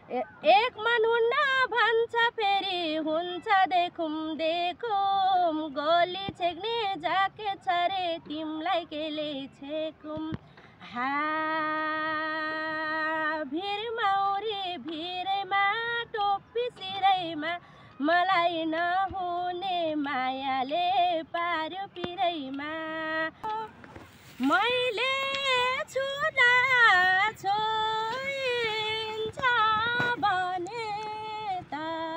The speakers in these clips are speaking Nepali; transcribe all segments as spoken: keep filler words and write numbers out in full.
एक मन हुन्न भन्छ फेरि हुन्छ देखौँ देखौँ गोली छेक्ने जाके छ रे तिमलाई केले छेकौँ हा भिरमा उरी भिरैमा टोपी सिरैमा मलाई नहुने मायाले पार्यो पिरैमा मैले छुदा छोइन्छ भने त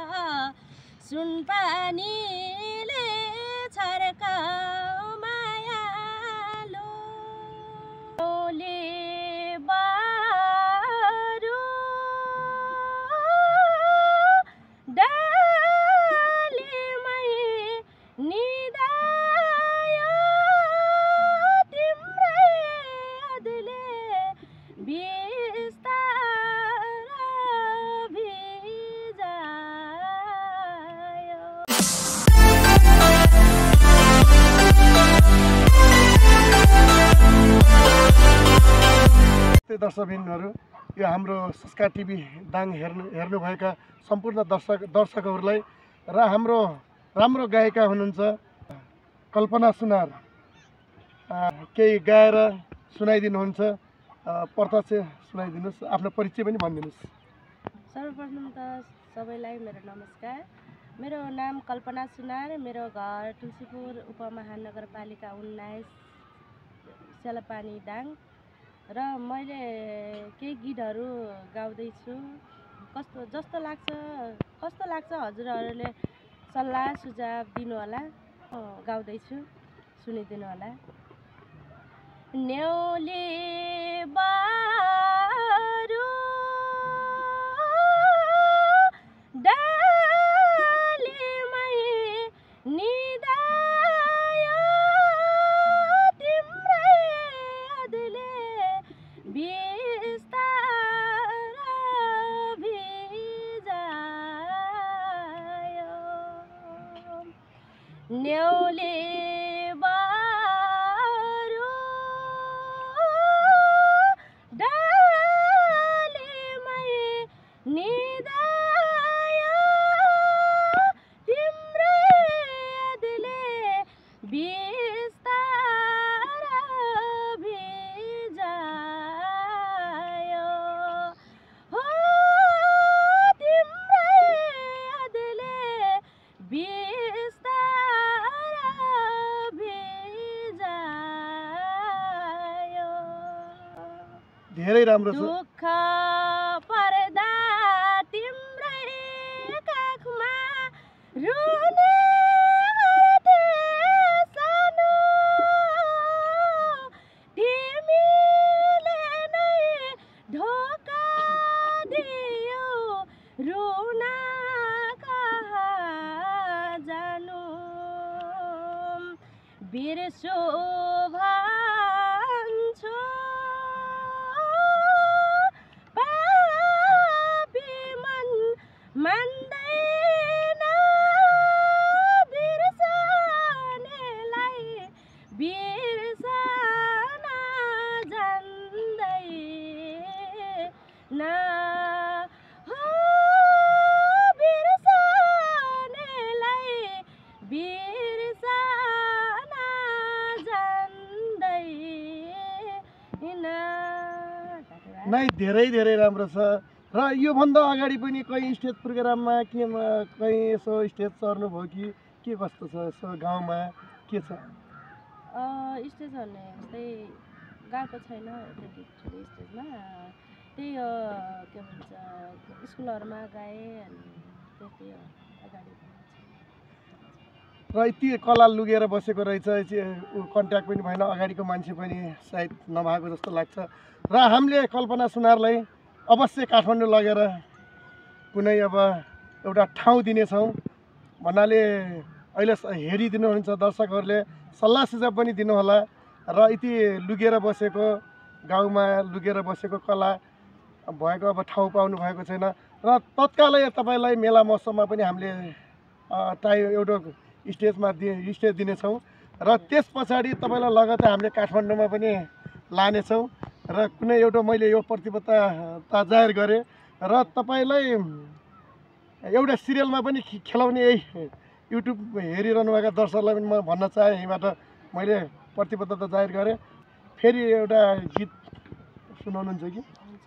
सुनपानीले छर्काउ मायालो ओले बारू डालीमै निदायो तिम्रै अदले बिस्तारा भिजायो। दर्शकबिनहरू यो हाम्रो संस्कार टिभी दाङ हेर्नु हेर्नुभएका सम्पूर्ण दर्शक दर्शकहरूलाई र हाम्रो राम्रो गायिका हुनुहुन्छ कल्पना सुनार केही गाएर सुनाइदिनुहुन्छ प्रत्यक्ष सुनाइदिनुहोस् आफ्नो परिचय पनि भनिदिनुहोस्। सर्वप्रथम त सबैलाई मेरो नमस्कार। मेरो नाम कल्पना सुनार, मेरो घर तुलसीपुर उपमहानगरपालिका उन्नाइस सेलापानी दाङ र मैले केही गीतहरू गाउँदैछु। कस्तो जस्तो लाग्छ कस्तो लाग्छ हजुरहरूले सल्लाह सुझाव दिनुहोला। गाउँदैछु सुनिदिनु होला। न्याउली बारू डालीमै निदायो तिम्रै अदले बिस्तारा भिजायो न्याउली बारू डालीमै निदायो तिम्रै अदले बिस्तारा भिजायो हो तिम्रै अदले बिस्तारा भिजायो। धेरै राम्रो छ। दुःख पर्दा तिम्रै काखमा रुने गर्थे सानो तिमीले नै धोका दियो रुन कहाँ जानु बिर्सो भन्छु पापी मन मान्दैन बिर्सनेलाई बिर्सन जान्दैन हो बिर्सनेलाई बिर्सन जान्दैन। नै धेरै धेरै राम्रो छ। र योभन्दा अगाडि पनि कहीँ स्टेज प्रोग्राममा केमा कहीँ यसो स्टेज चढ्नुभयो कि के कस्तो छ यसो गाउँमा के छ? स्टेज भन्ने जस्तै गएको छैन त्यति ठुलो स्टेजमा। त्यही हो के भन्छ स्कुलहरूमा गाएँ अनि त्यति हो अगाडि। र यति कला लुगेर बसेको रहेछ कन्ट्याक्ट पनि भएन अगाडिको मान्छे पनि सायद नभएको जस्तो लाग्छ। र हामीले कल्पना सुनारलाई अवश्य काठमाडौँ लगेर कुनै अब एउटा ठाउँ दिनेछौँ भन्नाले अहिले हेरिदिनुहुन्छ दर्शकहरूले सल्लाह सुझाव पनि दिनुहोला। र यति लुगेर बसेको गाउँमा लुगेर बसेको कला भएको अब ठाउँ पाउनु भएको छैन। र तत्कालै तपाईँलाई मेला महोत्सवमा पनि हामीले टाइम एउटा स्टेजमा दि स्टेज दिनेछौँ र त्यस पछाडि तपाईँलाई लगतै हामीले काठमाडौँमा पनि लानेछौँ। र कुनै एउटा मैले यो प्रतिबद्धता जाहेर गरेँ र तपाईँलाई एउटा सिरियलमा पनि खेलाउने यही युट्युब हेरिरहनुभएका दर्शकलाई पनि म भन्न चाहेँ, यहीँबाट मैले प्रतिबद्धता जाहेर गरेँ। फेरि एउटा गीत सुनाउनुहुन्छ कि?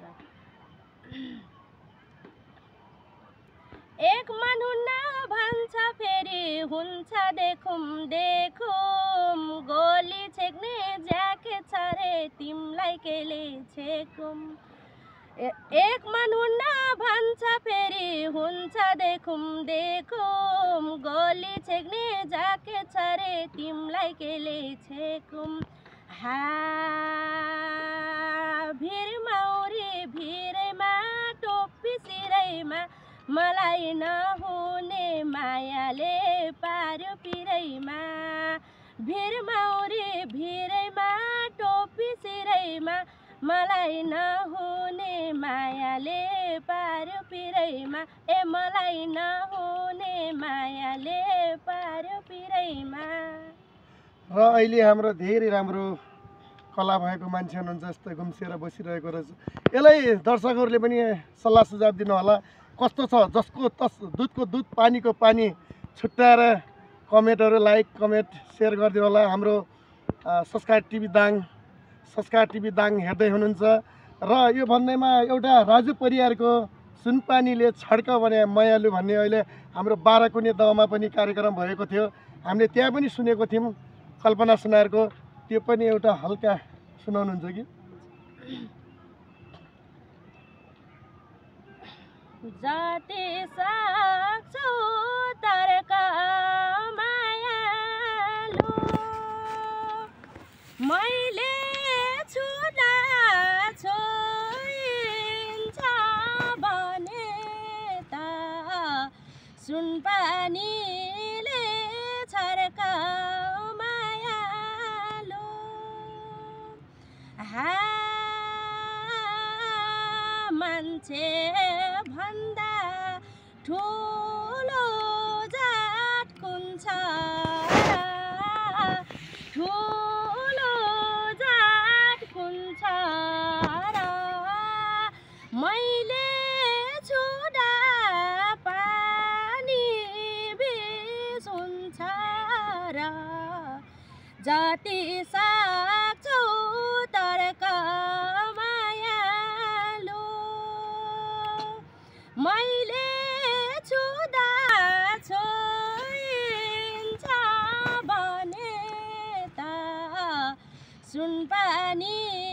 एक मन हुन्न भन्छ फेरि हुन्छ देखौँ देखौँ, गोली छेक्ने ज्याकेट छ रे तिमीलाई केले छेकौँ। एक मन हुन्न भन्छ फेरि हुन्छ देखौँ देखौँ, गोली छेक्ने ज्याकेट छ रे तिमीलाई केले छेकौँ। हा भिरमौरी भिरैमा टोपी सिरैमा, मलाई नहुने मायाले पार्यो पिरैमा। भिरमौरी भिरैमा टोपी सिरैमा, मलाई नहुने मायाले पार्यो पिरैमा। ए मलाई नहुने मायाले पार्यो पिरैमा। र अहिले हाम्रो धेरै राम्रो कला भएको मान्छे हुनुहुन्छ, जस्तै गुम्सिएर बसिरहेको रहेछ। यसलाई दर्शकहरूले पनि सल्लाह सुझाव दिनु होला, कस्तो छ? जसको तस दुधको दुध पानीको पानी छुट्याएर कमेन्टहरू लाइक कमेन्ट सेयर गरिदिनु होला। हाम्रो संस्कार टिभी दाङ संस्कार टिभी दाङ हेर्दै हुनुहुन्छ। र यो भन्दैमा एउटा राजु परियारको सुनपानीले छड्क भने मायालु भन्ने अहिले हाम्रो बाह्रकुने दहमा पनि कार्यक्रम भएको थियो, हामीले त्यहाँ पनि सुनेको थियौँ कल्पना सुनारको। त्यो पनि एउटा हल्का सुनाउनुहुन्छ कि? जति सक्छौ तर्क मायालु, मैले छुँदा छोइन्छ भने त सुनपानीले छर्क मायालु। हा मान्छे भन्दा ठुलो जात कुन छ, ठुलो जात कुन छ र, मैले छुँदा पानी बिस हुन्छ र। जति सक्छौ तर्क मायालु, मैले छुँदा छोइन्छ भने त सुनपानी